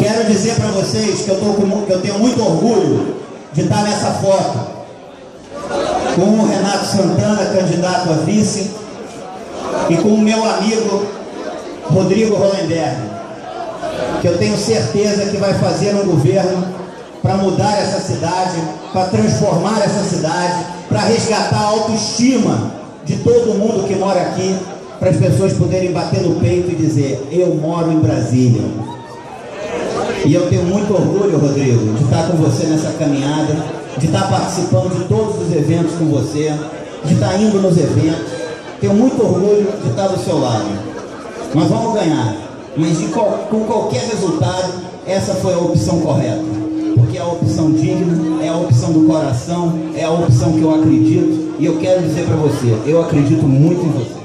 Quero dizer para vocês que eu tenho muito orgulho de estar nessa foto com o Renato Santana, candidato a vice, e com o meu amigo Rodrigo Hollenberg, que eu tenho certeza que vai fazer um governo para mudar essa cidade, para transformar essa cidade, para resgatar a autoestima de todo mundo que mora aqui, para as pessoas poderem bater no peito e dizer: eu moro em Brasília. E eu tenho muito orgulho, Rodrigo, de estar com você nessa caminhada, de estar participando de todos os eventos com você, de estar indo nos eventos. Tenho muito orgulho de estar do seu lado. Nós vamos ganhar, mas com qualquer resultado, essa foi a opção correta. Porque é a opção digna, é a opção do coração, é a opção que eu acredito. E eu quero dizer para você, eu acredito muito em você.